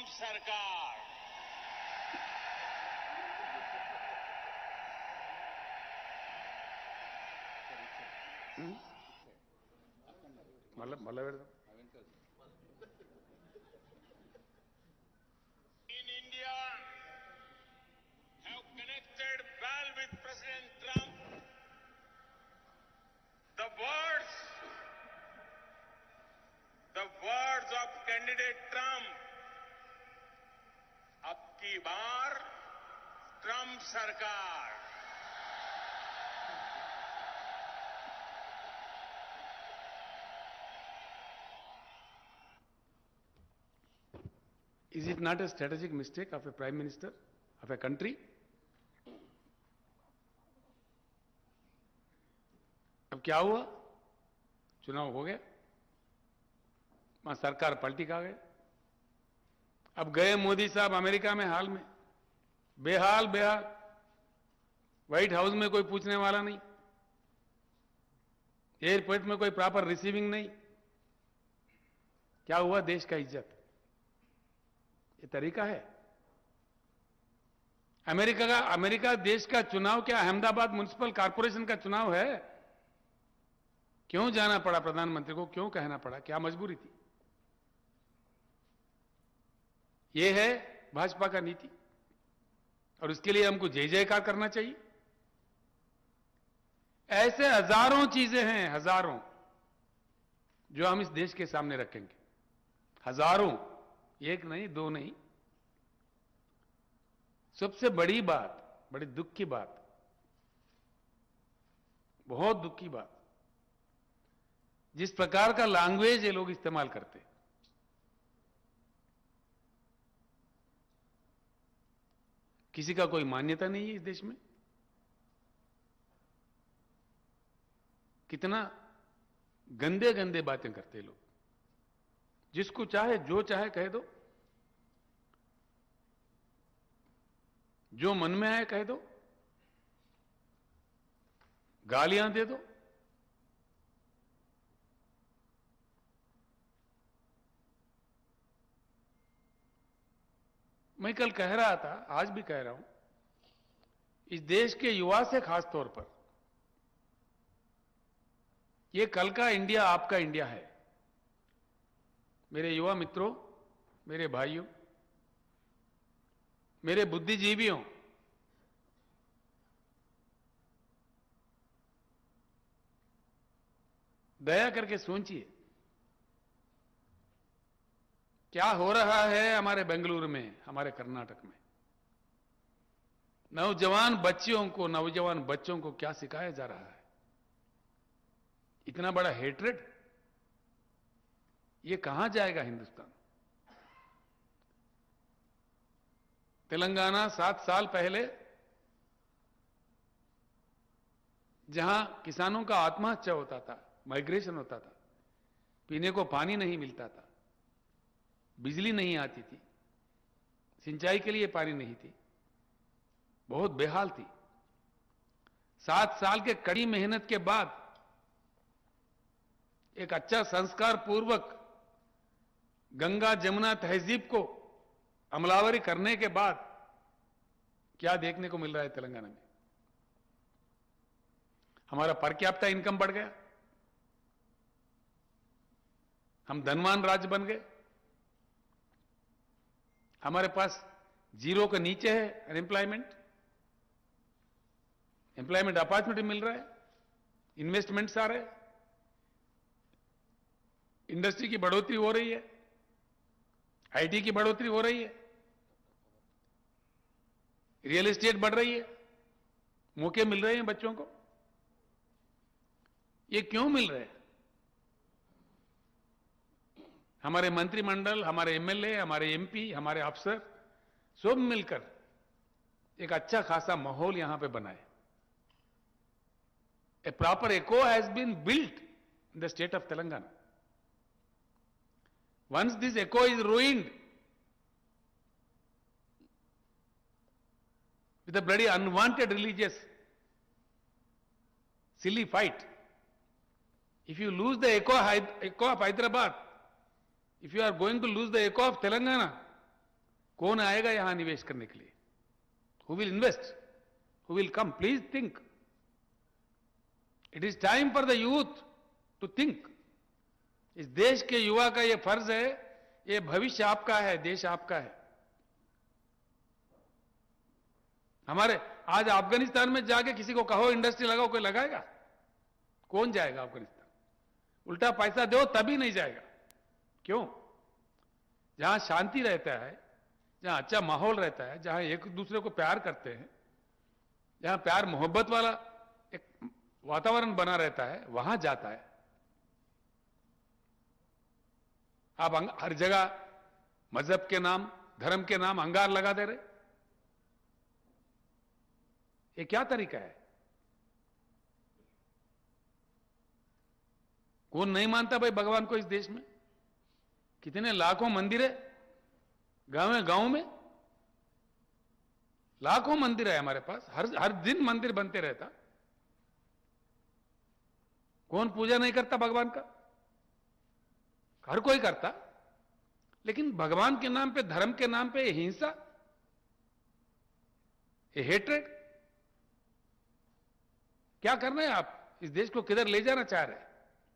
सरकार। In India, have connected well with President Trump. The words of candidate Trump. अब की बार Trump सरकार। Is it not a strategic mistake of a prime minister of a country? अब क्या हुआ? चुनाव हो गया, वहां सरकार पलटी खा गए। अब गए मोदी साहब अमेरिका में हाल में, बेहाल व्हाइट हाउस में कोई पूछने वाला नहीं, एयरपोर्ट में कोई प्रॉपर रिसीविंग नहीं। क्या हुआ देश का इज्जत? ये तरीका है? अमेरिका देश का चुनाव क्या अहमदाबाद म्युनिसिपल कॉर्पोरेशन का चुनाव है? क्यों जाना पड़ा प्रधानमंत्री को? क्यों कहना पड़ा? क्या मजबूरी थी? यह है भाजपा का नीति, और उसके लिए हमको जय जयकार करना चाहिए। ऐसे हजारों चीजें हैं, हजारों, जो हम इस देश के सामने रखेंगे। हजारों, एक नहीं, दो नहीं। सबसे बड़ी बात, बड़ी दुख की बात, बहुत दुख की बात, जिस प्रकार का लैंग्वेज ये लोग इस्तेमाल करते, किसी का कोई मान्यता नहीं है इस देश में। कितना गंदे गंदे बातें करते लोग, जिसको चाहे जो चाहे कह दो, जो मन में आए कह दो, गालियां दे दो। मैं कल कह रहा था, आज भी कह रहा हूं, इस देश के युवा से खास तौर पर, यह कल का इंडिया आपका इंडिया है। मेरे युवा मित्रों, मेरे भाइयों, मेरे बुद्धिजीवियों, दया करके सोचिए क्या हो रहा है हमारे बेंगलुरु में, हमारे कर्नाटक में। नौजवान बच्चों को क्या सिखाया जा रहा है? इतना बड़ा हेट्रेड, ये कहां जाएगा हिंदुस्तान? तेलंगाना 7 साल पहले, जहां किसानों का आत्महत्या होता था, माइग्रेशन होता था, पीने को पानी नहीं मिलता था, बिजली नहीं आती थी, सिंचाई के लिए पानी नहीं थी, बहुत बेहाल थी। 7 साल के कड़ी मेहनत के बाद, एक अच्छा संस्कार पूर्वक गंगा जमुना तहजीब को अमलावरी करने के बाद क्या देखने को मिल रहा है तेलंगाना में? हमारा पर कैपिटा इनकम बढ़ गया, हम धनवान राज्य बन गए, हमारे पास 0 के नीचे है अनएम्प्लॉयमेंट, एम्प्लॉयमेंट अपॉर्चुनिटी मिल रहा है, इन्वेस्टमेंट्स आ रहे हैं, इंडस्ट्री की बढ़ोतरी हो रही है, आईटी की बढ़ोतरी हो रही है, रियल एस्टेट बढ़ रही है, मौके मिल रहे हैं बच्चों को। ये क्यों मिल रहे हैं? हमारे मंत्रिमंडल, हमारे एमएलए, हमारे एमपी, हमारे अफसर सब मिलकर एक अच्छा खासा माहौल यहां पे बनाए। A proper echo has been built in the state of Telangana. Once this echo is ruined with a bloody unwanted religious silly fight, if you lose the echo of Hyderabad, if you are going to lose the echo of Telangana, कौन आएगा यहां निवेश करने के लिए? Who will invest? Who will come? Please think. It is time for the youth to think. इस देश के युवा का यह फर्ज है, ये भविष्य आपका है, देश आपका है. हमारे आज अफगानिस्तान में जाके किसी को कहो इंडस्ट्री लगाओ, कोई लगाएगा? कौन जाएगा अफगानिस्तान? उल्टा पैसा दो तभी नहीं जाएगा. क्यों? जहां शांति रहता है, जहां अच्छा माहौल रहता है, जहां एक दूसरे को प्यार करते हैं, जहां प्यार मोहब्बत वाला एक वातावरण बना रहता है, वहां जाता है. आप हर जगह मजहब के नाम, धर्म के नाम अंगार लगा दे रहे. ये क्या तरीका है? कौन नहीं मानता भाई भगवान को इस देश में? कितने लाखों मंदिर है गांव में. लाखों मंदिर है हमारे पास, हर दिन मंदिर बनते रहता. कौन पूजा नहीं करता भगवान का? हर कोई करता. लेकिन भगवान के नाम पे, धर्म के नाम पे ये हिंसा, ये हेट्रेड, क्या करना है आप? इस देश को किधर ले जाना चाह रहे हैं?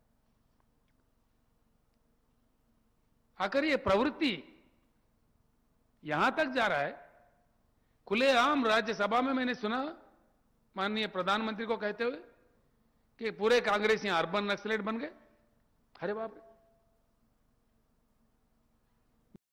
आखिर ये प्रवृत्ति यहां तक जा रहा है. खुलेआम राज्यसभा में मैंने सुना माननीय प्रधानमंत्री को कहते हुए कि पूरे कांग्रेसी अर्बन नक्सलेट बन गए. अरे बाप रे,